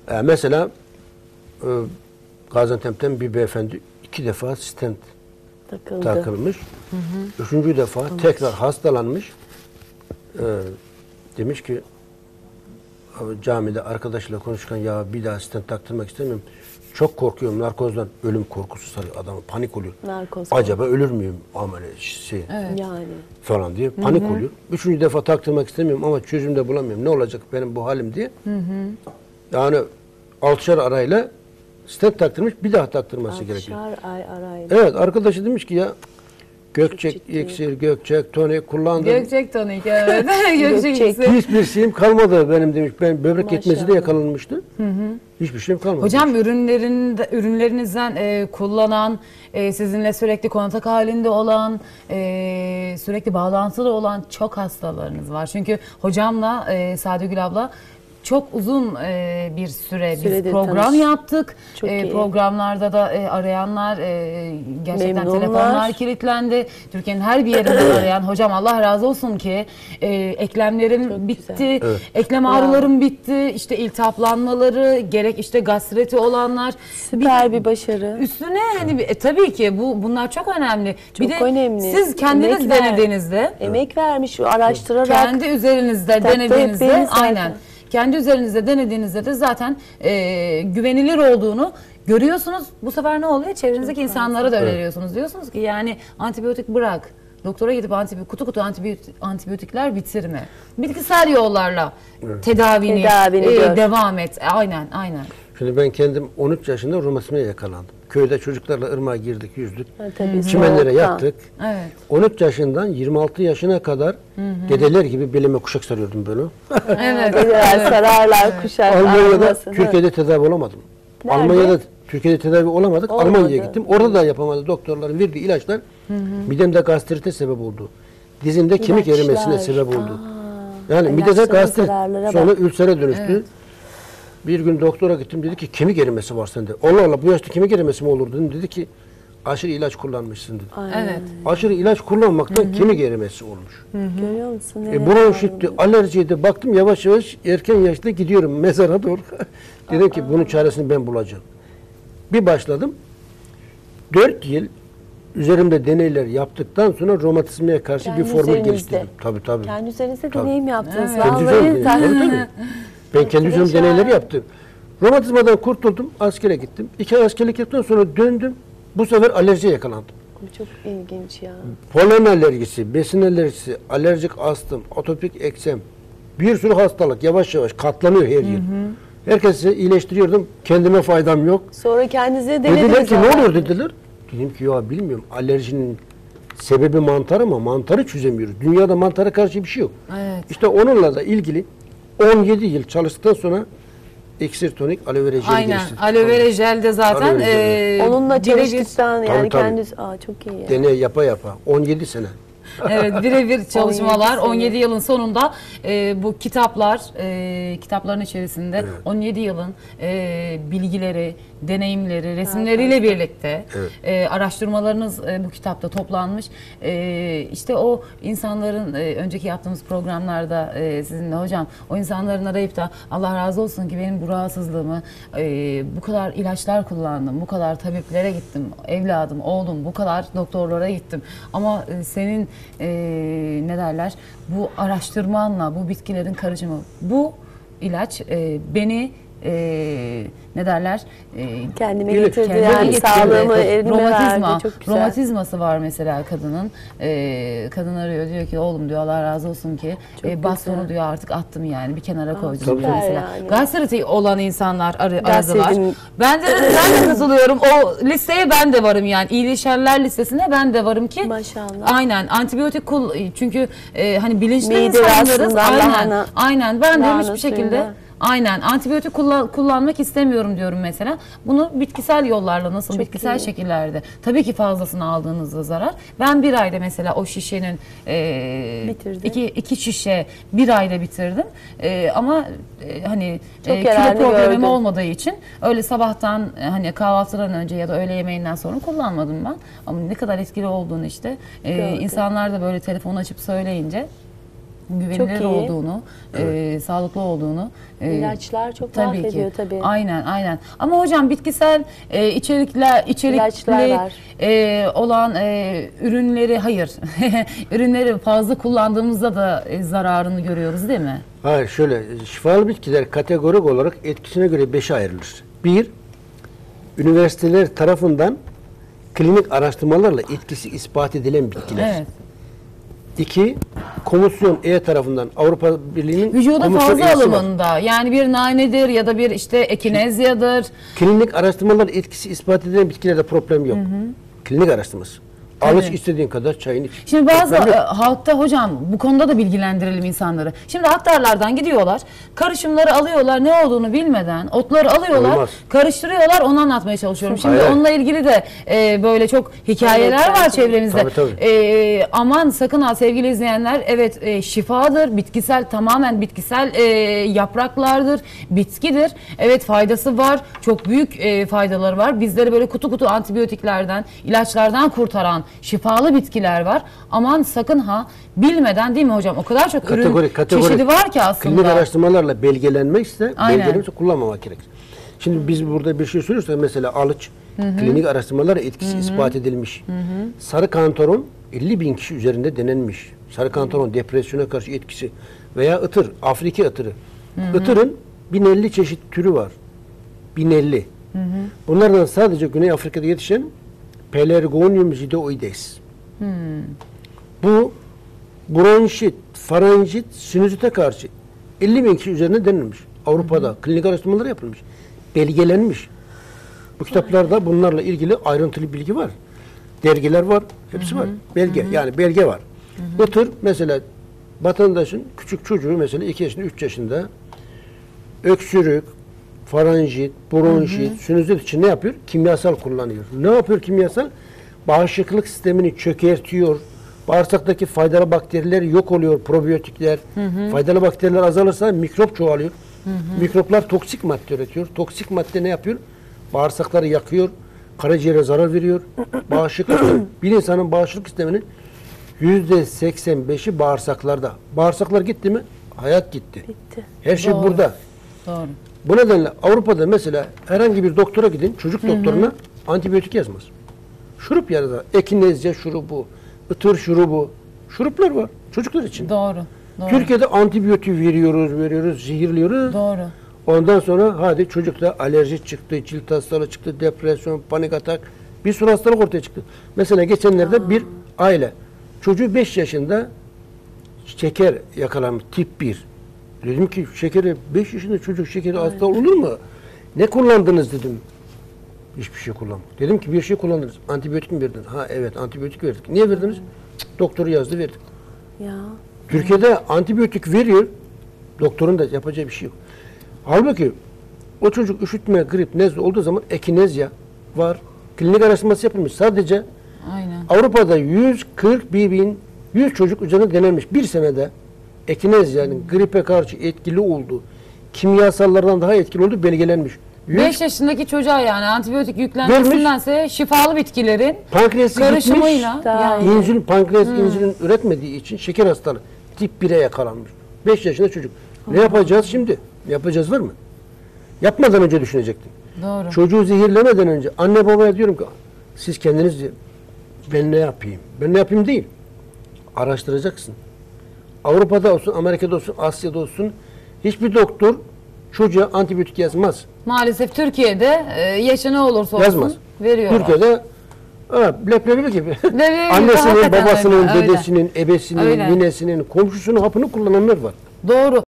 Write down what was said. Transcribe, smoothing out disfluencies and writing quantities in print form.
Mesela Gaziantep'ten bir beyefendi 2 defa stent takılmış. Üçüncü defa tekrar hastalanmış. Demiş ki camide arkadaşıyla konuşurken ya bir daha stent taktırmak istemiyorum. Çok korkuyorum narkozdan. Ölüm korkusu sarıyor adamı. Panik oluyor. Narkoz. Acaba ölür müyüm? Yani. Falan diye panik oluyor. Üçüncü defa taktırmak istemiyorum ama çözüm de bulamıyorum. Ne olacak benim bu halim diye. Yani 6'şar arayla stent taktırmış, bir daha taktırması gerekiyor. 6'şar ay arayla. Evet, arkadaşı demiş ki ya Gökçek iksir, Gökçek tonik kullandım. Gökçek tonik, evet. Gökçek iksir. Hiçbir şeyim kalmadı benim demiş. Ben böbrek yetmezi de yakalanmıştı. Hiçbir şeyim kalmadı. Hocam ürünlerinizden kullanan, sizinle sürekli kontak halinde olan, sürekli bağlantılı olan çok hastalarınız var. Çünkü hocamla Sadegül abla çok uzun bir süre biz program yaptık. Programlarda da arayanlar gerçekten memnunlar. Telefonlar kilitlendi. Türkiye'nin her bir yerinden arayan hocam Allah razı olsun ki eklemlerim çok bitti, eklem ağrılarım bitti, işte iltihaplanmaları, gerek işte gastriti olanlar. Süper bir başarı. Üstüne hani tabii ki bunlar çok önemli. Çok bir de önemli. siz kendiniz denediğinizde, emek vermiş, araştırarak, kendi üzerinizde denediğinizde, aynen. Kendi üzerinizde denediğinizde de zaten güvenilir olduğunu görüyorsunuz. Bu sefer ne oluyor? Çevrenizdeki insanlara da öneriyorsunuz. Diyorsunuz ki yani antibiyotik bırak. Doktora gidip kutu kutu antibiyotikler bitirme. Bitkisel yollarla tedavini devam et. Aynen. Şimdi ben kendim 13 yaşında romatizmaya yakalandım. Köyde çocuklarla ırmağa girdik, yüzdük. Tabii, çimenlere yattık. Evet. 13 yaşından 26 yaşına kadar dedeler gibi belime kuşak sarıyordum böyle. Evet. Dedeler sararlar, kuşak. Almanya'da, Türkiye'de tedavi olamadım. Nerede? Almanya'da, Türkiye'de tedavi olamadık. Almanya'ya gittim. Orada da yapamadı doktorların verdiği ilaçlar. Midemde gastrite sebep oldu. Dizimde kemik erimesine sebep oldu. Yani midede gastrit, sonra ülsere dönüştü. Evet. Bir gün doktora gittim, dedi ki kemik erimesi var sende. Allah Allah, bu yaşta kemik erimesi mi olur dedim. Dedi ki aşırı ilaç kullanmışsın dedi. Evet. Aşırı ilaç kullanmaktan kemik erimesi olmuş. Görüyor musun? Bronşitti, alerjiydi. Baktım yavaş yavaş erken yaşta gidiyorum mezara doğru. Dedim ki bunun çaresini ben bulacağım. Bir başladım. 4 yıl üzerimde deneyler yaptıktan sonra romatizmaya karşı kendi bir formül geliştirdim. Tabii. Kendi üzerinizde deneyim yaptınız. Evet. Kendi üzerimde, tabii. Ben kendi üzerimde deneyleri yaptım. Romatizmadan kurtuldum, askere gittim. 2 ay askerlik yaptıktan sonra döndüm. Bu sefer alerjiye yakalandım. Çok ilginç ya. Polen alerjisi, besin alerjisi, alerjik astım, atopik eksem, bir sürü hastalık yavaş yavaş katlanıyor her yıl. Herkesi iyileştiriyordum, kendime faydam yok. Sonra kendinize denediniz. Dediler ki ne oluyor dediler. Dedim ki ya bilmiyorum, alerjinin sebebi mantar ama mantarı çözemiyoruz. Dünyada mantara karşı bir şey yok. Evet. İşte onunla da ilgili 17 yıl çalıştıktan sonra iksir tonik aloe vera jeli geliştirdim. Aloe vera jel de zaten onunla çalıştıktan yani tabii. kendisi çok iyi. Deney yapa 17 sene. Evet, birebir çalışmalar 17 yılın sonunda bu kitapların içerisinde 17 yılın bilgileri, deneyimleri, resimleriyle birlikte araştırmalarınız bu kitapta toplanmış. İşte o insanların önceki yaptığımız programlarda sizinle hocam o insanların arayıp da Allah razı olsun ki benim bu rahatsızlığımı bu kadar ilaçlar kullandım, bu kadar tabiplere gittim, evladım, oğlum bu kadar doktorlara gittim ama senin ne derler bu araştırmanla bu bitkilerin karışımı bu ilaç beni ne derler kendime getirdi yani sağlığımı elime verdi. Çok güzel. Romatizması var mesela kadının. Kadın arıyor diyor ki oğlum diyor Allah razı olsun ki bastonu diyor artık attım yani bir kenara koydum diyor mesela. Yani. Gastriti olan insanlar aradılar. Ben de katılıyorum. O listeye ben de varım yani. İyileşenler listesine ben de varım ki. Maşallah. Aynen. Antibiyotik çünkü hani bilinçli insanlarız. Aynen. Ben de hiçbir şekilde aynen antibiyotik kullanmak istemiyorum diyorum mesela. Bunu bitkisel yollarla nasıl çok bitkisel şekillerde. Tabii ki fazlasını aldığınızda zarar. Ben bir ayda mesela o şişenin iki şişe bir ayda bitirdim. Ama hani kilo problemim olmadığı için öyle sabahtan hani kahvaltıdan önce ya da öğle yemeğinden sonra kullanmadım ben. Ama ne kadar etkili olduğunu işte insanlar da böyle telefonu açıp söyleyince güvenilir Çok iyi. olduğunu, sağlıklı olduğunu. İlaçlar çok tabii mahvediyor ki. tabii. Aynen. Ama hocam bitkisel içerikli İlaçlar var. olan ürünleri hayır. Ürünleri fazla kullandığımızda da zararını görüyoruz değil mi? Hayır, şöyle şifalı bitkiler kategorik olarak etkisine göre 5'e ayrılır. 1. Üniversiteler tarafından klinik araştırmalarla etkisi ispat edilen bitkiler. Evet. 2. Komisyon E tarafından Avrupa Birliği'nin Vücuda komisyon fazla E'si var. alımında yani bir nanedir ya da bir işte ekinezyadır. Klinik araştırmalarla etkisi ispat edilen bitkilerde problem yok. Klinik araştırması. Alış istediğin kadar çayını iç. Şimdi bazı Problem yok. halkta hocam bu konuda da bilgilendirelim insanları. Şimdi aktarlardan gidiyorlar, karışımları alıyorlar, ne olduğunu bilmeden otları alıyorlar, Olmaz. karıştırıyorlar, onu anlatmaya çalışıyorum. Şimdi Hayır. onunla ilgili de böyle çok hikayeler Evet, var çevremizde. Tabii. Aman sakın ha sevgili izleyenler, evet şifadır, bitkisel, tamamen bitkisel yapraklardır, bitkidir. Evet faydası var, çok büyük faydaları var. Bizleri böyle kutu kutu antibiyotiklerden, ilaçlardan kurtaran şifalı bitkiler var. Aman sakın ha bilmeden, değil mi hocam? O kadar çok ürün çeşidi var ki aslında. Klinik araştırmalarla belgelenmekse, Aynen. belgelenmekse kullanmamak gerekir. Şimdi biz burada bir şey söylüyorsak mesela alıç, klinik araştırmalarla etkisi ispat edilmiş. Sarı kantaron 50.000 kişi üzerinde denenmiş. Sarı kantaron depresyona karşı etkisi veya ıtır, Afrika ıtırı. Itırın 1050 çeşit türü var. 1050. Bunlardan sadece Güney Afrika'da yetişen Pelargonium zidoides. Bu bronşit, faranjit, sinüzite karşı 50.000 kişi üzerine denilmiş. Avrupa'da klinik araştırmalar yapılmış. Belgelenmiş. Bu kitaplarda bunlarla ilgili ayrıntılı bilgi var. Dergiler var. Hepsi var. Belge. Yani belge var. Itır mesela vatandaşın küçük çocuğu mesela 2 yaşında 3 yaşında öksürük, faranjit, bronşit, sinüzit için ne yapıyor? Kimyasal kullanıyor. Ne yapıyor kimyasal? Bağışıklık sistemini çökertiyor. Bağırsaktaki faydalı bakteriler yok oluyor, probiyotikler. Faydalı bakteriler azalırsa mikrop çoğalıyor. Mikroplar toksik madde üretiyor. Toksik madde ne yapıyor? Bağırsakları yakıyor, karaciğere zarar veriyor. Bağışıklık sistemi. Bir insanın bağışıklık sisteminin %85'i bağırsaklarda. Bağırsaklar gitti mi? Hayat gitti. Bitti. Her şey Doğru. burada. Doğru. Bu nedenle Avrupa'da mesela herhangi bir doktora gidin, çocuk doktoruna antibiyotik yazmaz. Şurup yazar. Ekinezya şurubu, ıtır şurubu. Şuruplar var çocuklar için. Doğru. Türkiye'de antibiyotik veriyoruz, zehirliyoruz. Doğru. Ondan sonra hadi çocukta alerji çıktı, cilt hastalığı çıktı, depresyon, panik atak, bir sürü hastalık ortaya çıktı. Mesela geçenlerde bir aile, çocuğu 5 yaşında şeker yakalanmış, tip 1. Dedim ki şekeri, 5 yaşında çocuk şekeri hasta olur mu? Ne kullandınız dedim. Hiçbir şey kullanmadım. Dedim ki bir şey kullandınız. Antibiyotik mi verdiniz? Ha evet antibiyotik verdik. Niye verdiniz? Doktoru yazdı verdik. Ya. Türkiye'de antibiyotik veriyor. Doktorun da yapacağı bir şey yok. Halbuki o çocuk üşütme, grip, nezle olduğu zaman ekinezya var. Klinik araştırması yapılmış. Sadece Aynen. Avrupa'da 100 çocuk üzerine denenmiş. Bir senede ekinezyanın gripe karşı etkili olduğu, kimyasallardan daha etkili olduğu belgelenmiş. 5 yaşındaki çocuğa yani antibiyotik yüklenmesindense şifalı bitkilerin Pankreası karışımıyla gitmiş, yani. insülin, pankreas insülin üretmediği için şeker hastalığı tip 1'e yakalanmış. 5 yaşında çocuk. Ne yapacağız şimdi? Ne yapacağız var mı? Yapmadan önce düşünecektin. Doğru. Çocuğu zehirlemeden önce anne babaya diyorum ki siz kendiniz ben ne yapayım? Ben ne yapayım değil. Araştıracaksın. Avrupa'da olsun, Amerika'da olsun, Asya'da olsun hiçbir doktor çocuğa antibiyotik yazmaz. Maalesef Türkiye'de yaşı ne olursa olsun Yazmaz. veriyorlar. Türkiye'de leblebi gibi. Leblebi Annesinin, hakikaten babasının, öyle. dedesinin, ebesinin, Öyle. ninesinin, komşusunun hapını kullananlar var. Doğru.